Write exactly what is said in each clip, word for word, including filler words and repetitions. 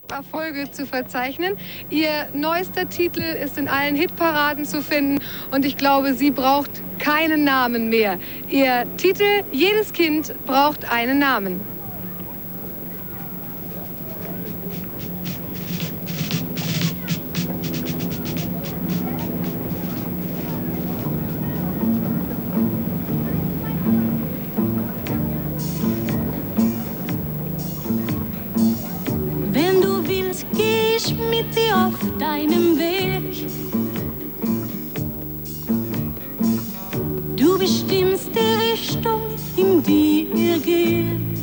Erfolge zu verzeichnen. Ihr neuester Titel ist in allen Hitparaden zu finden und ich glaube, sie braucht keinen Namen mehr. Ihr Titel, jedes Kind braucht einen Namen. Mit dir auf deinem Weg. Du bestimmst die Richtung, in die ihr geht.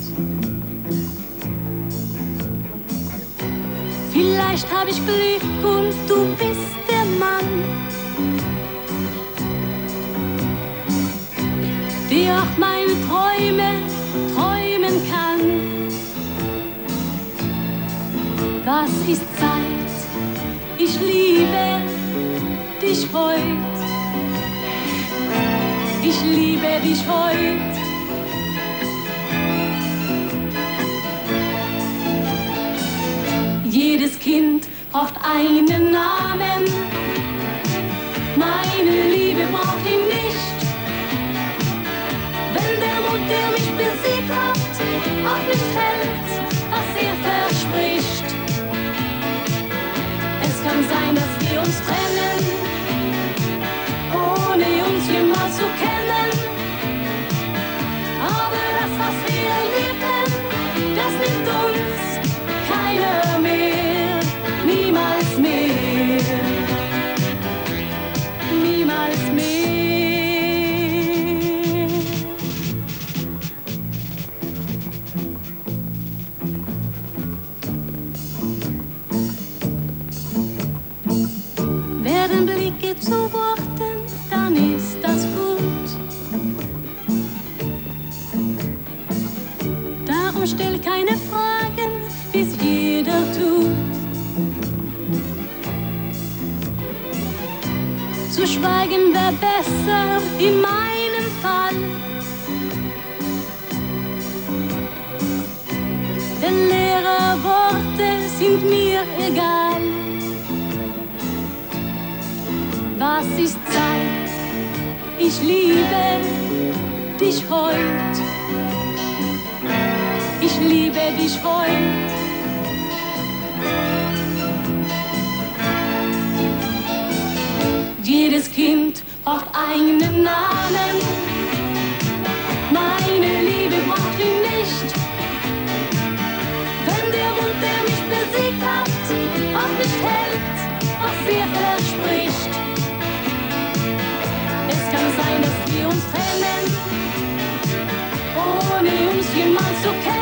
Vielleicht hab ich Glück und du bist der Mann, der auch meine Träume träumen kann. Was ist Zeit? Ich liebe dich heut. Ich liebe dich heut. Jedes Kind braucht einen Namen. Meine Liebe braucht ihn nicht. Wenn der Mut, der mich besiegt hat, auch nicht hält, was er verspricht. Es kann sein, dass wir uns trennen, ohne uns jemals zu kennen. Aber das, was wir erleben, das nimmt uns keiner mehr. Niemals mehr. Niemals mehr. Werden Blicke zu Worten, dann ist das gut. Darum stell keine Fragen, wie's jeder tut. Zu schweigen wär besser in meinem Fall, denn leere Worte sind mir egal. Was ist Zeit? Ich liebe dich heut. Ich liebe dich heut. Jedes Kind braucht einen Namen. Meine Liebe braucht ihn nicht. Wenn der Mund, der mich besiegt hat, auch nicht hält, was er verspricht. Es kann sein, dass wir uns trennen, ohne uns jemals zu kennen.